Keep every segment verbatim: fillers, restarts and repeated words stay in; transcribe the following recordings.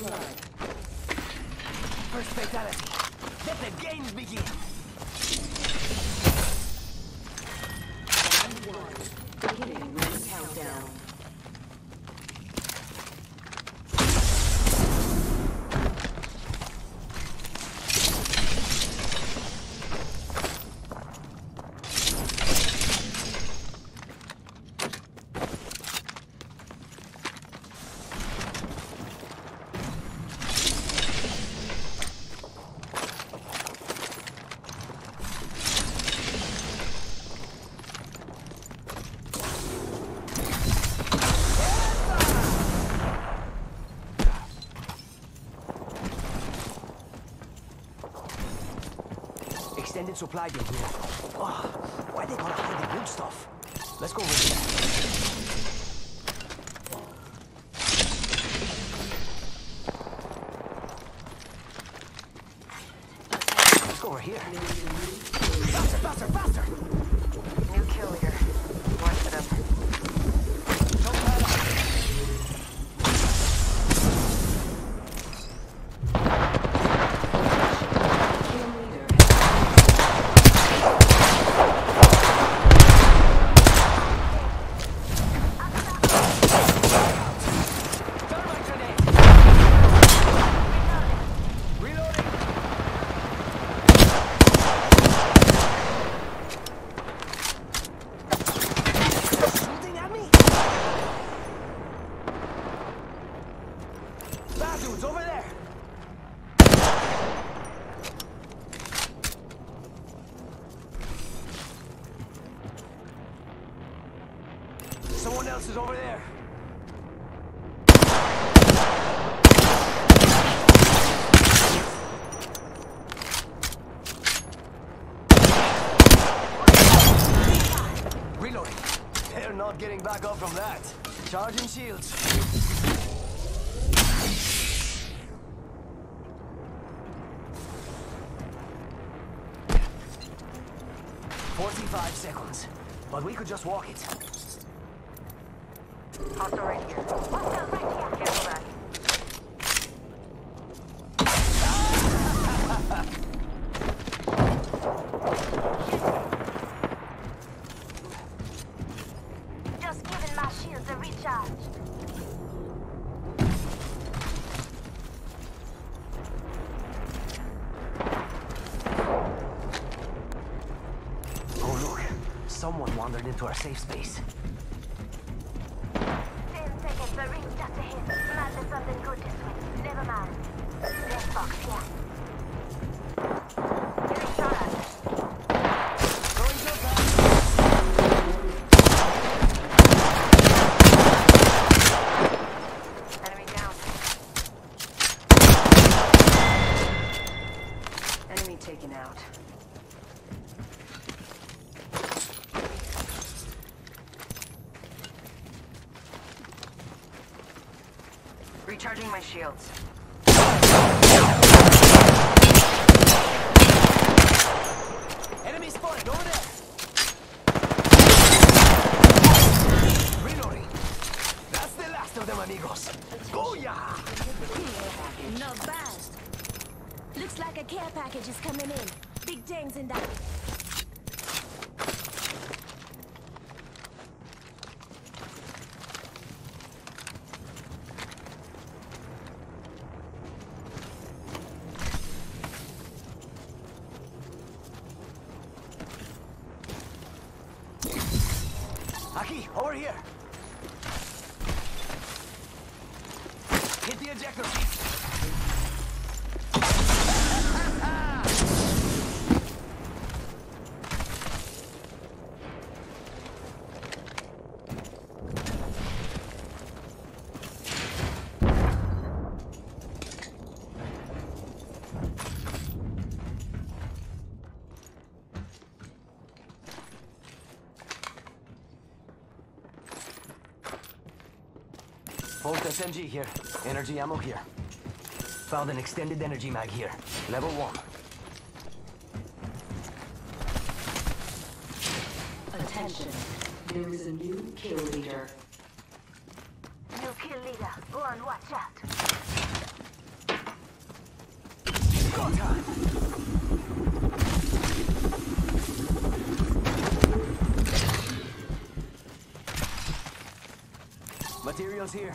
blood. First fatality. Let the games begin. Round one. Beginning ring countdown. Extended supply bin here. Oh, why they gotta hide the good stuff? Let's go over there. Let's go over here. Faster, faster, faster! New kill leader. Watch it up. Don't let up. Dudes over there. Someone else is over there. Reloading. They're not getting back up from that. Charging shields. Forty-five seconds, but we could just walk it. Hostile right here. Hostile right here. Cancel that. Just giving my shields a recharge. Someone wandered into our safe space. Ten seconds, the ring's just ahead. Might be something good this way. Never mind. Left box here. Getting shot at. Going so fast. Enemy down. Enemy taken out. Recharging my shields. Enemy spotted over there. Reloading. That's the last of them, amigos. Booyah! Not bad. Looks like a care package is coming in. Big things in that. Aki, over here. Hit the ejector seat. Bolt S M G here. Energy ammo here. Found an extended energy mag here. Level one. Attention. There is a new kill leader. New kill leader. Go on, watch out. Go time! Materials here.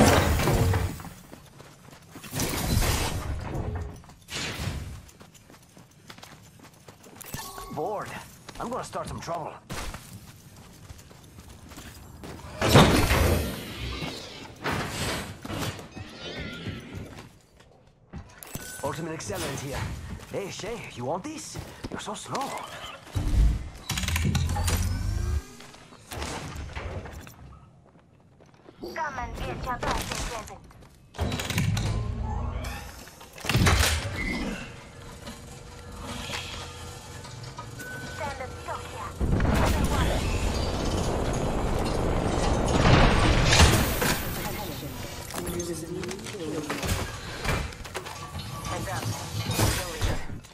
Bored. I'm gonna start some trouble. Ultimate accelerant here. Hey, Shay, you want these? You're so slow. Командир Чапаев present. Stand up, stop here. Attention. There is a new kill leader. Heads up. Kill leader.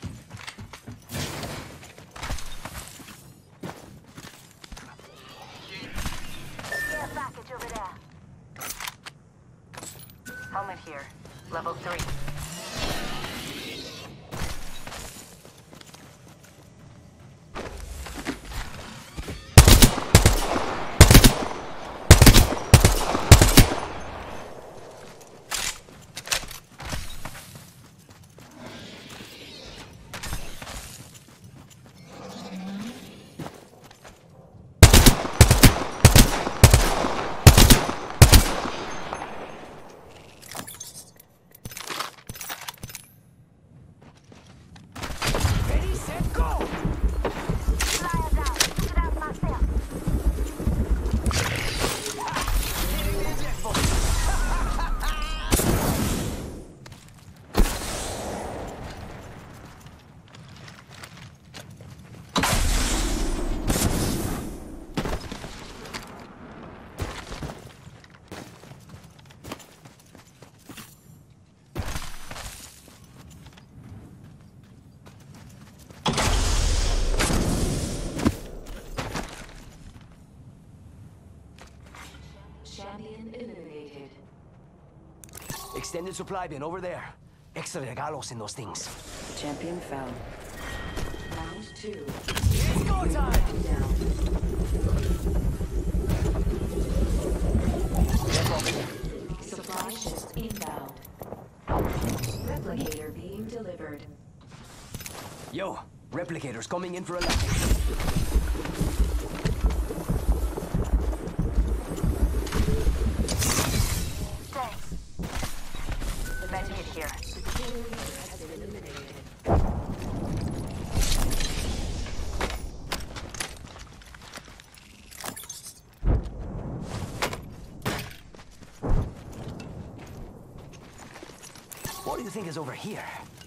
Care package over there. Helmet here. Level three. Ready, set, go! Flyer down. Get out myself. Hitting the eject button. Champion eliminated. Extended supply bin over there. Extra regalos in those things. Champion found. Round two. It's go time! Down. Supply ships inbound. Replicator being delivered. Yo, replicators coming in for a landing. Thanks. The med hit here. Kill leader has been eliminated. What do you think is over here?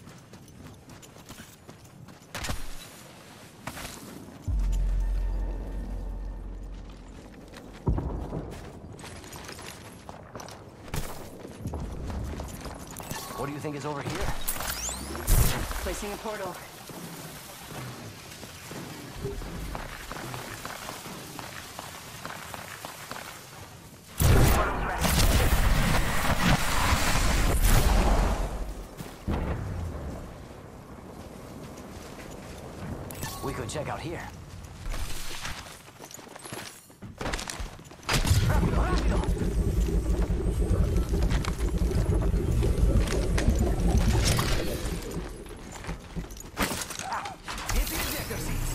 What do you think is over here? Placing a portal. Portal's ready. We could check out here. Hit the ejector seats.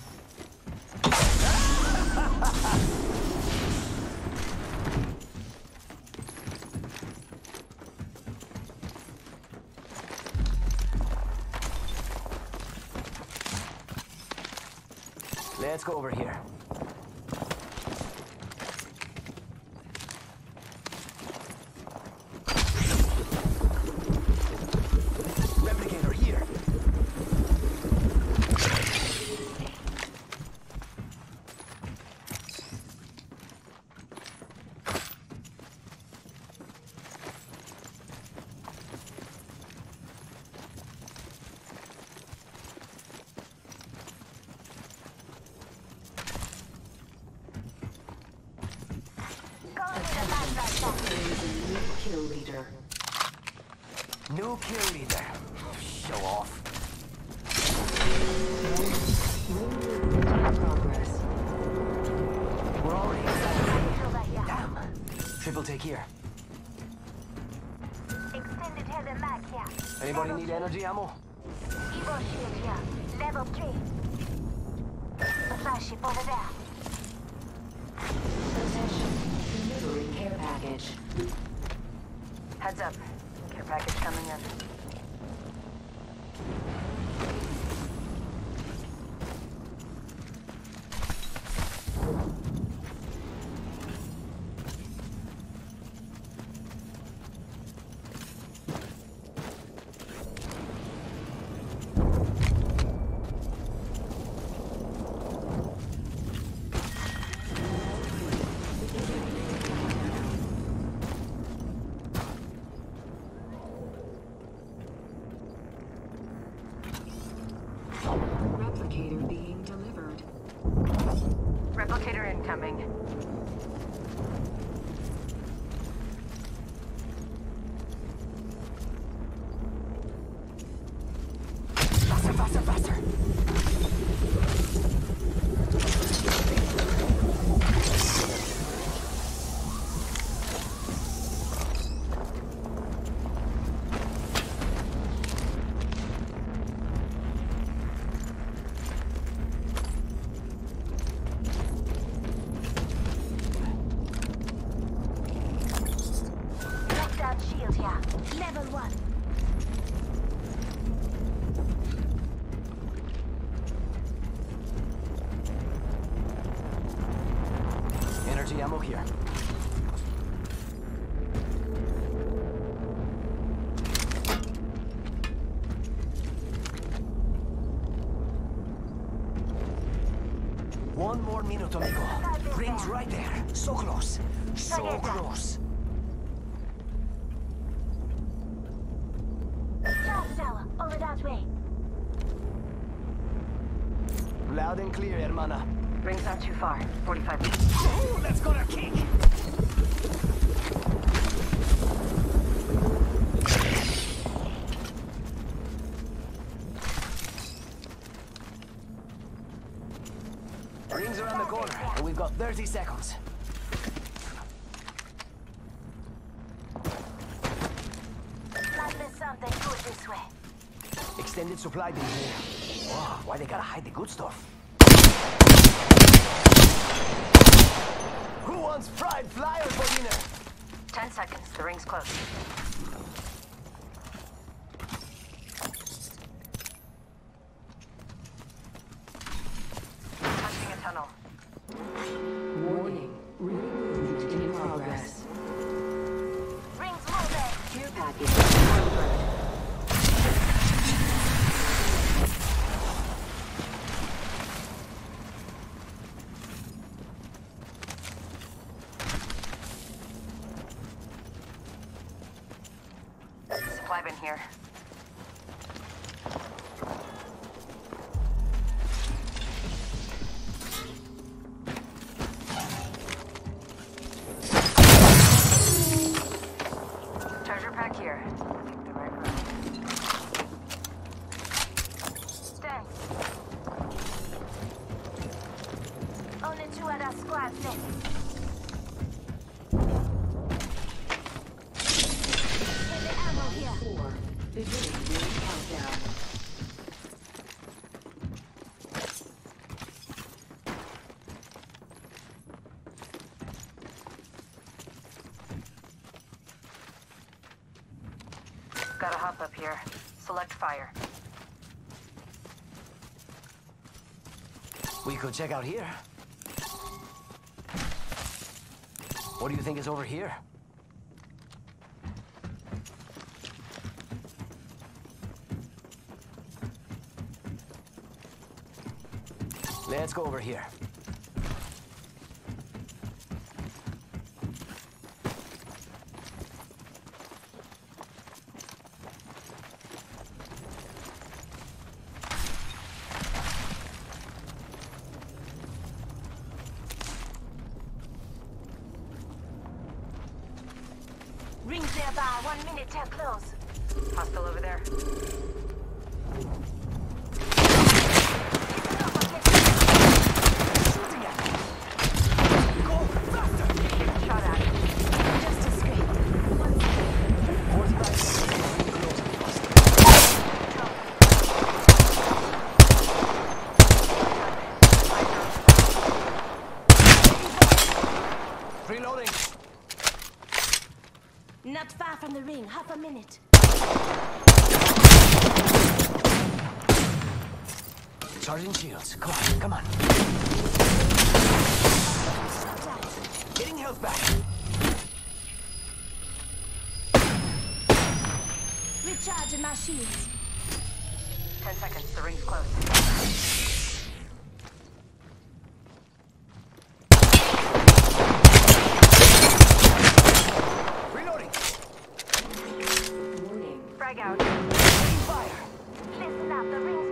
Let's go over here. Replicator here. There is a new kill leader. New kill leader. Show off. Progress. We're already inside. Damn. Triple take here. Extended heavy mag here. Anybody need energy ammo? Evo shield here. Level three. Supply ship over there. Attention. Delivering care package. Heads up. Care package coming in. Replicator being delivered. Replicator incoming. Faster, faster, faster. Lockdown shield here. Level one. Energy ammo here. One more minute, amigo. Rings right there. So close. So close. Charge tower. Over that way. Loud and clear, hermana. Ring's not too far. forty-five feet. Oh, let's go to kick. Rings around the corner, and we've got thirty seconds. Might be something good this way. Extended supply bin here. Wow, why they gotta hide the good stuff? Who wants fried flyers for dinner? Ten seconds. The ring's close. Touching a tunnel. Warning. Movement in progress. Rings moving. Care package delivered. Supply bin here. Treasure pack here. Take the right road. Thanks. Only two other squads left. Heavy ammo here. Four. Beginning ring countdown. Gotta hop up here. Select fire. We could check out here. What do you think is over here? Let's go over here. Rings nearby. One minute till close. Hostile over there. Shooting at me. Go faster. Shot at. Just escape. One second. forty-five seconds. Reloading. Not far from the ring. Half a minute. Charging shields. Come on, come on. Shot out. Getting health back. Recharging my shields. Ten seconds. The ring's close. Reloading. Warning. Frag out. Taking fire. Listen up. The ring's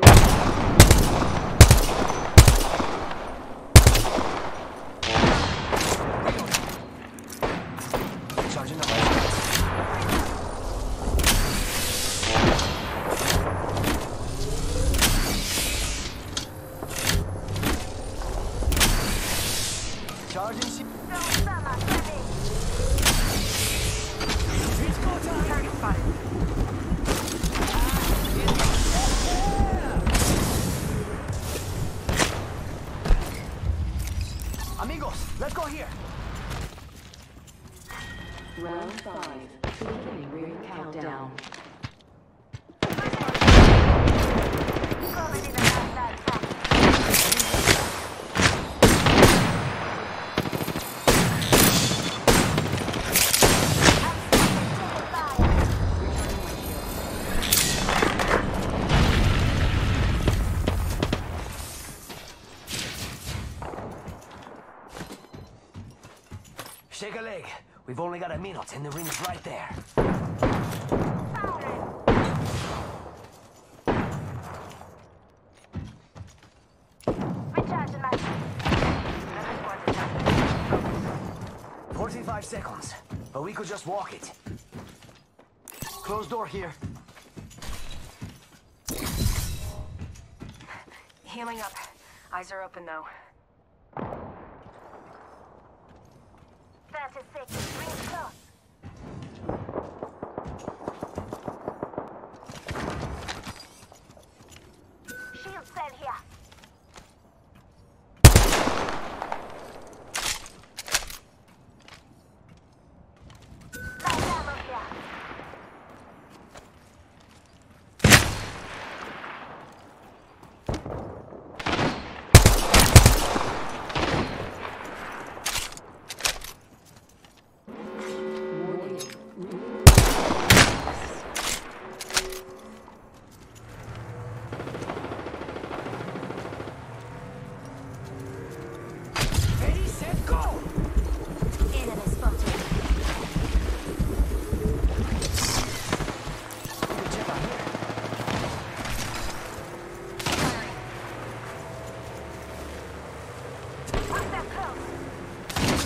Charging the light. Charging shield. It's go time. Target spotted. Amigos, let's go here. Round five. Beginning ring countdown. Shake a leg. We've only got a minute and the ring's right there. recharging my Another squad's attacking. forty-five seconds, but we could just walk it. Closed door here. Healing up. Eyes are open though. thirty seconds. Ring's close. Shield cell here. Light ammo here. Warning. Ready, set, go! Enemy spotted. Good check out here. Watch that close.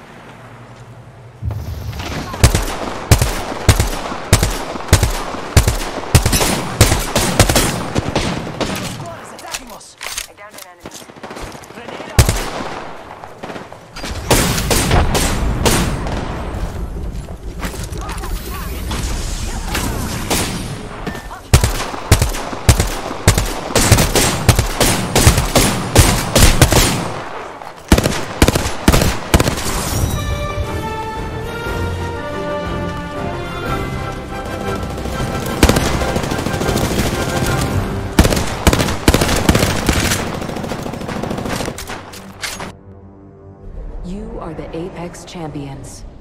Squad is attacking us. I downed an enemy. Grenade out. You are the Apex Champions.